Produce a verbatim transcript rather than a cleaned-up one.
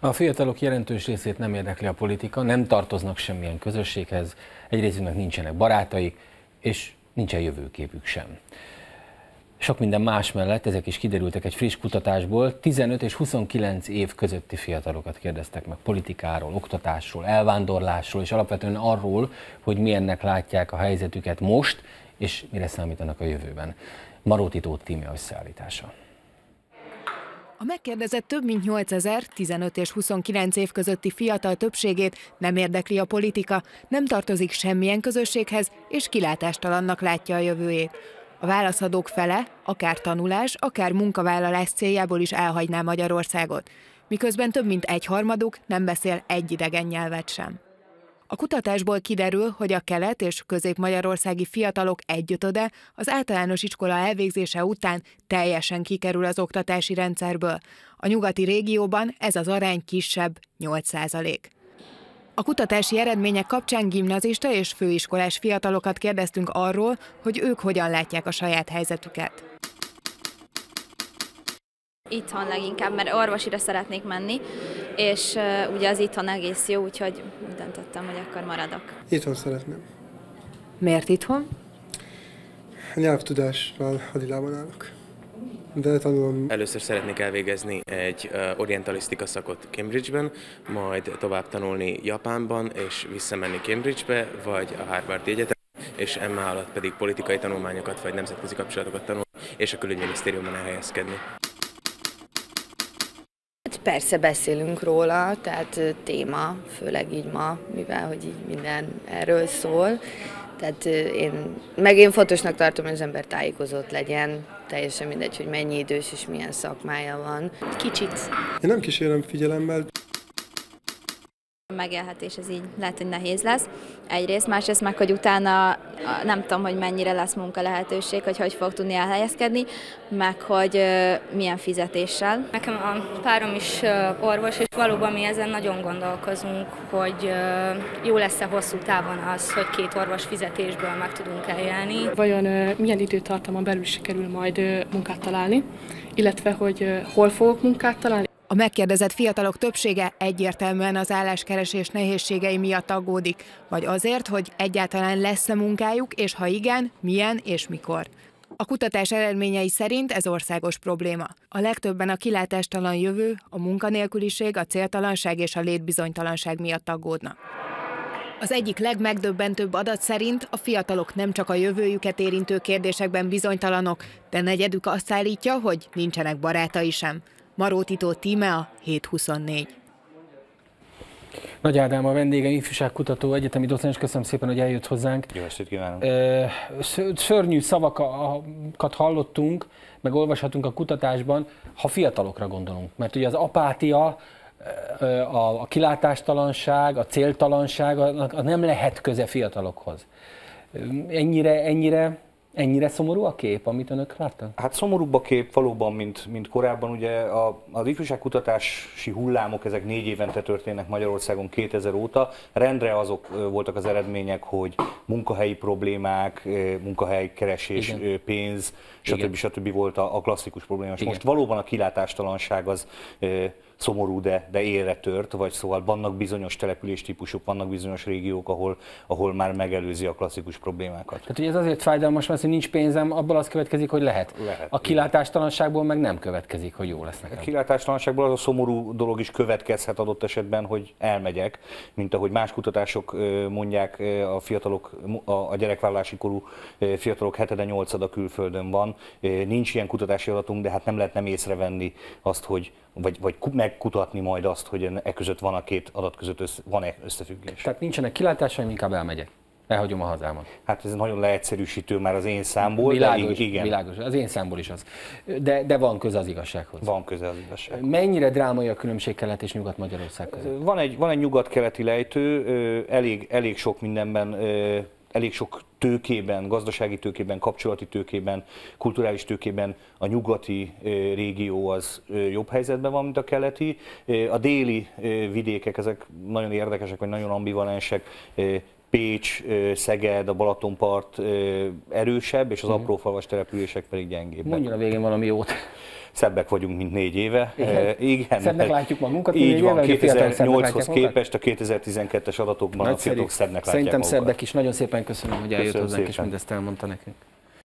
A fiatalok jelentős részét nem érdekli a politika, nem tartoznak semmilyen közösséghez, egy részüknek nincsenek barátaik, és nincsen jövőképük sem. Sok minden más mellett, ezek is kiderültek egy friss kutatásból, tizenöt és huszonkilenc év közötti fiatalokat kérdeztek meg politikáról, oktatásról, elvándorlásról, és alapvetően arról, hogy milyennek látják a helyzetüket most, és mire számítanak a jövőben. Maróti Tóth Tímea összeállítása. A megkérdezett több mint nyolcezer, tizenöt és huszonkilenc év közötti fiatal többségét nem érdekli a politika, nem tartozik semmilyen közösséghez, és kilátástalannak látja a jövőjét. A válaszadók fele, akár tanulás, akár munkavállalás céljából is elhagyná Magyarországot, miközben több mint egyharmaduk nem beszél egy idegen nyelvet sem. A kutatásból kiderül, hogy a kelet- és közép-magyarországi fiatalok egyötöde az általános iskola elvégzése után teljesen kikerül az oktatási rendszerből. A nyugati régióban ez az arány kisebb, nyolc százalék. A kutatási eredmények kapcsán gimnazista és főiskolás fiatalokat kérdeztünk arról, hogy ők hogyan látják a saját helyzetüket. Itthon leginkább, mert orvosira szeretnék menni, és uh, ugye az itthon egész jó, úgyhogy úgy döntöttem, hogy akkor maradok. Itthon szeretném. Miért itthon? Nyelvtudással hadilában állok. De tanulom. Először szeretnék elvégezni egy uh, orientalisztika szakot Cambridge-ben, majd tovább tanulni Japánban, és visszamenni Cambridge-be, vagy a Harvard Egyetem, és emme alatt pedig politikai tanulmányokat, vagy nemzetközi kapcsolatokat tanulni, és a külügyminisztériumban elhelyezkedni. Persze beszélünk róla, tehát téma, főleg így ma, mivel hogy így minden erről szól. Tehát én, meg én fontosnak tartom, hogy az ember tájékozott legyen, teljesen mindegy, hogy mennyi idős és milyen szakmája van. Kicsit. Én nem kísérem figyelemmel. A megélhetés ez így lehet, hogy nehéz lesz. Egyrészt, másrészt meg, hogy utána nem tudom, hogy mennyire lesz munka lehetőség, hogy hogy fog tudni elhelyezkedni, meg hogy milyen fizetéssel. Nekem a párom is orvos, és valóban mi ezen nagyon gondolkozunk, hogy jó lesz-e hosszú távon az, hogy két orvos fizetésből meg tudunk elélni. Vajon milyen időtartamon belül sikerül majd munkát találni, illetve hogy hol fogok munkát találni? A megkérdezett fiatalok többsége egyértelműen az álláskeresés nehézségei miatt aggódik, vagy azért, hogy egyáltalán lesz-e munkájuk, és ha igen, milyen és mikor. A kutatás eredményei szerint ez országos probléma. A legtöbben a kilátástalan jövő, a munkanélküliség, a céltalanság és a létbizonytalanság miatt aggódnak. Az egyik legmegdöbbentőbb adat szerint a fiatalok nem csak a jövőjüket érintő kérdésekben bizonytalanok, de negyedük azt állítja, hogy nincsenek barátai sem. Maróti Tóth Tímea, hét huszonnégy. Nagy Ádám a vendégem, ifjúságkutató, egyetemi docens, köszönöm szépen, hogy eljött hozzánk. Jó estét kívánok! Szörnyű szavakat hallottunk, meg olvashatunk a kutatásban, ha fiatalokra gondolunk. Mert ugye az apátia, a kilátástalanság, a céltalanság, a nem lehet köze fiatalokhoz. Ennyire, ennyire... Ennyire szomorú a kép, amit önök láttak? Hát szomorúbb a kép valóban, mint, mint korábban. Ugye a, az ifjúságkutatási hullámok, ezek négy évente történnek Magyarországon kétezer óta. Rendre azok voltak az eredmények, hogy munkahelyi problémák, munkahelykeresés, igen, pénz, stb. stb. Volt a, a klasszikus probléma. Igen. Most valóban a kilátástalanság az szomorú, de, de élre tört, vagy szóval vannak bizonyos településtípusok, vannak bizonyos régiók, ahol, ahol már megelőzi a klasszikus problémákat. Tehát ugye ez azért fájdalmas, mert hogy nincs pénzem, abból az következik, hogy lehet. lehet a kilátástalanságból meg nem következik, hogy jó lesz nekem. A kilátástalanságból az a szomorú dolog is következhet adott esetben, hogy elmegyek, mint ahogy más kutatások mondják, a fiatalok, a gyerekvállalási korú fiatalok hetede nyolcada külföldön van. Nincs ilyen kutatási adatunk, de hát nem lehet nem észrevenni azt, hogy vagy, vagy megkutatni majd azt, hogy e között van a két adat között össze, van-e összefüggés. Tehát nincsenek kilátásaim, inkább elmegyek. Elhagyom a hazámat. Hát ez nagyon leegyszerűsítő már az én számból, világos, de igen. Világos, az én számból is az. De, de van köze az igazsághoz. Van köze az igazsághoz. Mennyire drámai a különbség Kelet és Nyugat-Magyarország között? Van egy, van egy nyugat-keleti lejtő, elég, elég sok mindenben, elég sok tőkében, gazdasági tőkében, kapcsolati tőkében, kulturális tőkében a nyugati régió az jobb helyzetben van, mint a keleti. A déli vidékek, ezek nagyon érdekesek, vagy nagyon ambivalensek. Pécs, Szeged, a Balatonpart erősebb, és az apró falvas települések pedig gyengébbek. Mondjon a végén valami jót. szebbek vagyunk, mint négy éve. Igen, Igen, szebbnek látjuk magunkat, így van, kétezer-nyolchoz képest a kétezer-tizenkettes adatokban a fiatalok szebbnek látják Szerintem magukat. szebbek is. Nagyon szépen köszönöm, hogy eljött Köszönöm hozzánk, és szépen. mindezt elmondta nekünk.